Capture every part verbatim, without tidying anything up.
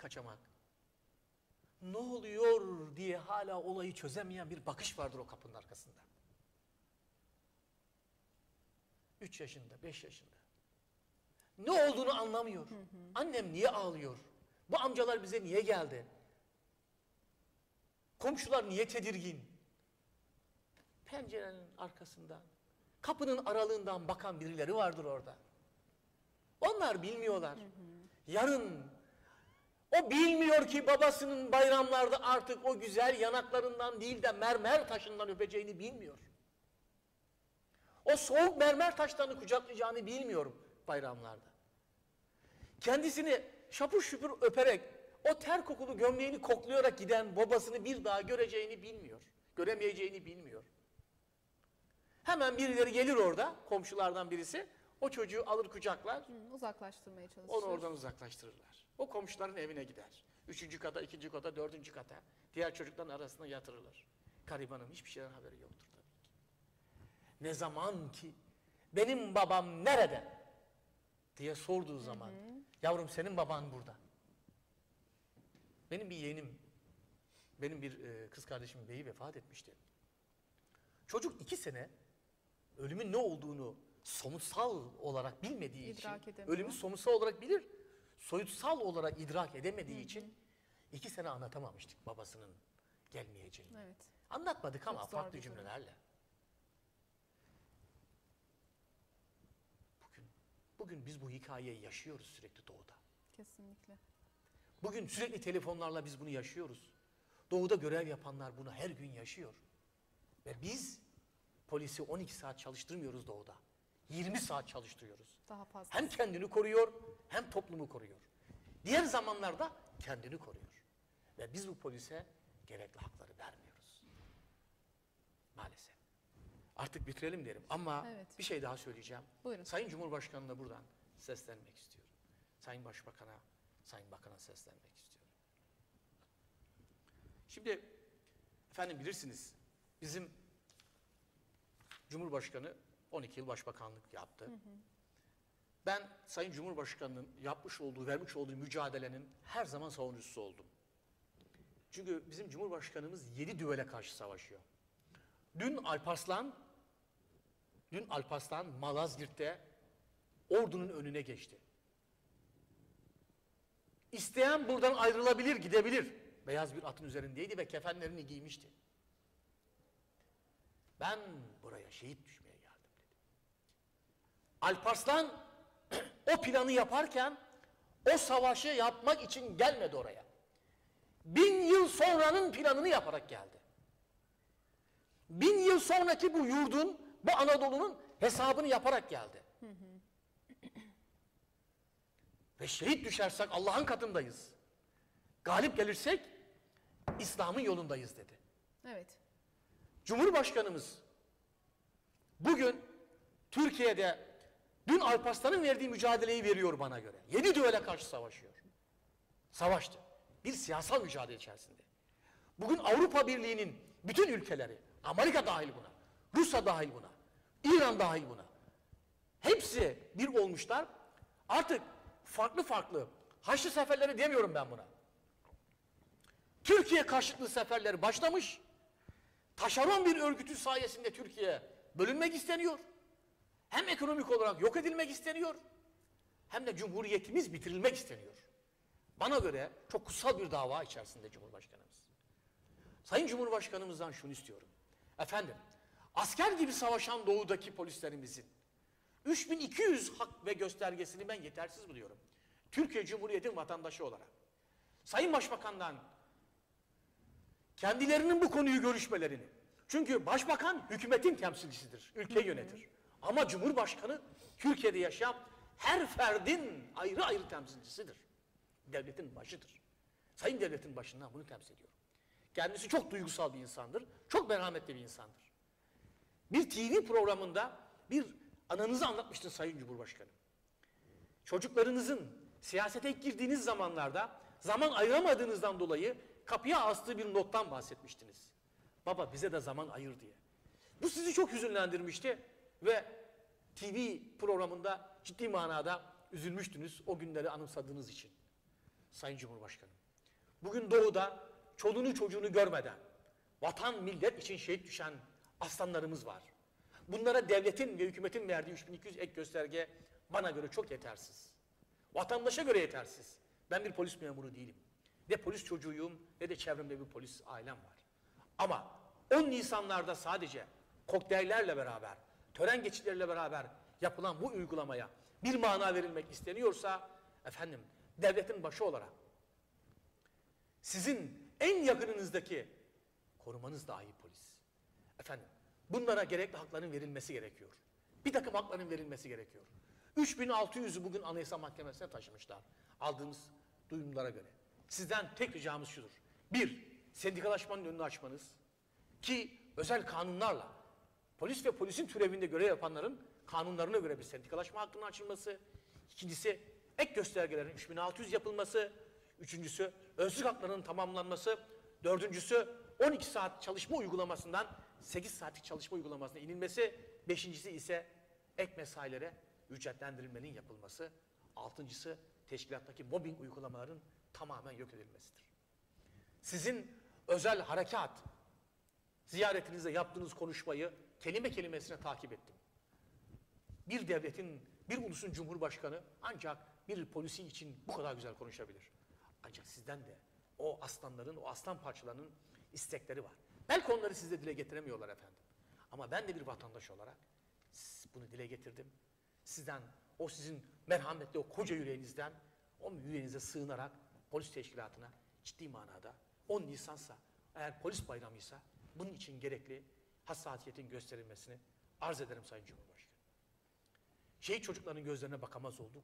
kaçamak. Ne oluyor diye hala olayı çözemeyen bir bakış vardır o kapının arkasında. Üç yaşında, beş yaşında. Ne olduğunu anlamıyor. Hı hı. Annem niye ağlıyor? Bu amcalar bize niye geldi? Komşular niye tedirgin? Pencerenin arkasından, kapının aralığından bakan birileri vardır orada. Onlar bilmiyorlar. Hı hı. Yarın o bilmiyor ki babasının bayramlarda artık o güzel yanaklarından değil de mermer taşından öpeceğini bilmiyor. O soğuk mermer taşlarını kucaklayacağını bilmiyorum bayramlarda. Kendisini şapur şupur öperek, o ter kokulu gömleğini koklayarak giden babasını bir daha göreceğini bilmiyor. Göremeyeceğini bilmiyor. Hemen birileri gelir orada, komşulardan birisi, o çocuğu alır kucaklar. Hı, uzaklaştırmaya çalışır. Onu oradan uzaklaştırırlar. O komşuların evine gider. Üçüncü kata, ikinci kata, dördüncü kata. Diğer çocukların arasına yatırılır. Garibanın hiçbir şeyden haberi yoktur tabii ki. Ne zaman ki benim babam nerede diye sorduğu zaman, hı hı, yavrum senin baban burada. Benim bir yeğenim, benim bir e, kız kardeşimin beyi vefat etmişti. Çocuk iki sene ölümün ne olduğunu somutsal olarak bilmediği İdrak için, edemiyor. ölümü somutsal olarak bilir, soyutsal olarak idrak edemediği, hı hı, için iki sene anlatamamıştık babasının gelmeyeceğini. Evet. Anlatmadık çok ama farklı cümlelerle. Bugün, bugün biz bu hikayeyi yaşıyoruz sürekli doğuda. Kesinlikle. Bugün sürekli telefonlarla biz bunu yaşıyoruz. Doğuda görev yapanlar bunu her gün yaşıyor. Ve biz polisi on iki saat çalıştırmıyoruz doğuda. yirmi saat çalıştırıyoruz. Daha fazla. Hem kendini koruyor, hem toplumu koruyor. Diğer zamanlarda kendini koruyor. Ve biz bu polise gerekli hakları vermiyoruz. Maalesef. Artık bitirelim derim ama evet, bir şey daha söyleyeceğim. Buyurun. Sayın Cumhurbaşkanı'na buradan seslenmek istiyorum. Sayın Başbakan'a, Sayın Bakan'a seslenmek istiyorum. Şimdi efendim bilirsiniz bizim Cumhurbaşkanı on iki yıl başbakanlık yaptı. Hı hı. Ben Sayın Cumhurbaşkanı'nın yapmış olduğu, vermiş olduğu mücadelenin her zaman savunucusu oldum. Çünkü bizim Cumhurbaşkanımız yedi düvele karşı savaşıyor. Dün Alparslan, dün Alparslan Malazgirt'te ordunun önüne geçti. İsteyen buradan ayrılabilir, gidebilir. Beyaz bir atın üzerindeydi ve kefenlerini giymişti. Ben buraya şehit düşmeye geldim dedi. Alparslan o planı yaparken o savaşı yapmak için gelmedi oraya. Bin yıl sonranın planını yaparak geldi. Bin yıl sonraki bu yurdun, bu Anadolu'nun hesabını yaparak geldi. Hı hı. Ve şehit düşersek Allah'ın katındayız. Galip gelirsek İslam'ın yolundayız dedi. Evet. Cumhurbaşkanımız bugün Türkiye'de dün Alparslan'ın verdiği mücadeleyi veriyor bana göre. Yedi düvele karşı savaşıyor. Savaştı. Bir siyasal mücadele içerisinde. Bugün Avrupa Birliği'nin bütün ülkeleri, Amerika dahil buna, Rusya dahil buna, İran dahil buna, hepsi bir olmuşlar. Artık farklı farklı Haçlı seferleri demiyorum ben buna. Türkiye karşıtlığı seferleri başlamış. Taşeron bir örgütün sayesinde Türkiye bölünmek isteniyor. Hem ekonomik olarak yok edilmek isteniyor, hem de cumhuriyetimiz bitirilmek isteniyor. Bana göre çok kutsal bir dava içerisinde Cumhurbaşkanımız. Sayın Cumhurbaşkanımızdan şunu istiyorum. Efendim, asker gibi savaşan doğudaki polislerimizin üç bin iki yüz hak ve göstergesini ben yetersiz buluyorum. Türkiye Cumhuriyeti'nin vatandaşı olarak. Sayın Başbakan'dan kendilerinin bu konuyu görüşmelerini. Çünkü Başbakan hükümetin temsilcisidir, ülkeyi yönetir. Ama Cumhurbaşkanı Türkiye'de yaşayan her ferdin ayrı ayrı temsilcisidir. Devletin başıdır. Sayın devletin başından bunu temsil ediyor. Kendisi çok duygusal bir insandır, çok merhametli bir insandır. Bir T V programında bir anınızı anlatmıştın Sayın Cumhurbaşkanı. Çocuklarınızın siyasete girdiğiniz zamanlarda zaman ayıramadığınızdan dolayı kapıya astığı bir nottan bahsetmiştiniz. Baba bize de zaman ayır diye. Bu sizi çok hüzünlendirmişti ve T V programında ciddi manada üzülmüştünüz o günleri anımsadığınız için. Sayın Cumhurbaşkanım. Bugün doğuda çoluğunu çocuğunu görmeden vatan millet için şehit düşen aslanlarımız var. Bunlara devletin ve hükümetin verdiği üç bin iki yüz ek gösterge bana göre çok yetersiz. Vatandaşa göre yetersiz. Ben bir polis memuru değilim. Ne polis çocuğuyum ne de çevremde bir polis ailem var. Ama on Nisanlarda sadece kokteyllerle beraber, tören geçitleriyle beraber yapılan bu uygulamaya bir mana verilmek isteniyorsa, efendim devletin başı olarak sizin en yakınınızdaki korumanız dahi polis. Efendim bunlara gerekli hakların verilmesi gerekiyor. Bir takım hakların verilmesi gerekiyor. üç bin altı yüzü bugün Anayasa Mahkemesi'ne taşımışlar. Aldığımız duyumlara göre. Sizden tek ricamız şudur. Bir, sendikalaşmanın önünü açmanız. Ki özel kanunlarla polis ve polisin türevinde görev yapanların kanunlarına göre bir sendikalaşma hakkının açılması. İkincisi ek göstergelerin üç bin altı yüz yapılması. Üçüncüsü özlük haklarının tamamlanması. Dördüncüsü on iki saat çalışma uygulamasından sekiz saatlik çalışma uygulamasına inilmesi. Beşincisi ise ek mesailere ücretlendirilmenin yapılması. Altıncısı teşkilattaki mobbing uygulamaların tamamen yok edilmesidir. Sizin özel harekat ziyaretinizde yaptığınız konuşmayı kelime kelimesine takip ettim. Bir devletin, bir ulusun cumhurbaşkanı ancak bir polisi için bu kadar güzel konuşabilir. Ancak sizden de o aslanların, o aslan parçalarının istekleri var. Belki onları siz de dile getiremiyorlar efendim. Ama ben de bir vatandaş olarak bunu dile getirdim. Sizden, o sizin merhametli, o koca yüreğinizden, o yüreğinize sığınarak polis teşkilatına ciddi manada on Nisan'sa, eğer polis bayramıysa bunun için gerekli hassasiyetin gösterilmesini arz ederim Sayın Cumhurbaşkanı. Şehit çocukların gözlerine bakamaz olduk.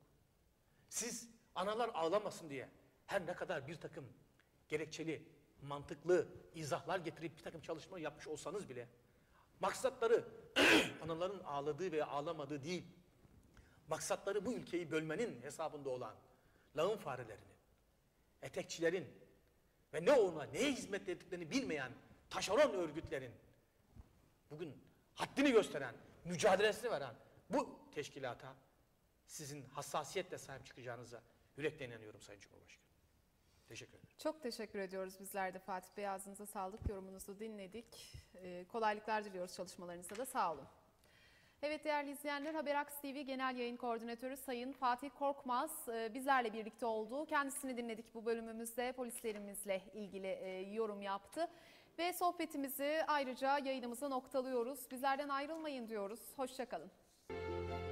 Siz analar ağlamasın diye her ne kadar bir takım gerekçeli, mantıklı izahlar getirip bir takım çalışma yapmış olsanız bile maksatları anaların ağladığı veya ağlamadığı değil, maksatları bu ülkeyi bölmenin hesabında olan lağım farelerinin, etekçilerin ve ne ona neye hizmet ettiklerini bilmeyen taşeron örgütlerin bugün haddini gösteren, mücadelesini veren bu teşkilata sizin hassasiyetle sahip çıkacağınıza yürekten inanıyorum Sayın Cumhurbaşkanı. Teşekkür ederim. Çok teşekkür ediyoruz bizler de Fatih Bey. Ağzınıza sağlık, yorumunuzu dinledik. Ee, kolaylıklar diliyoruz çalışmalarınızda da, sağ olun. Evet değerli izleyenler, Haberaks T V Genel Yayın Koordinatörü Sayın Fatih Korkmaz e, bizlerle birlikte oldu. Kendisini dinledik bu bölümümüzde, polislerimizle ilgili e, yorum yaptı. Ve sohbetimizi ayrıca yayınımıza noktalıyoruz. Bizlerden ayrılmayın diyoruz. Hoşça kalın.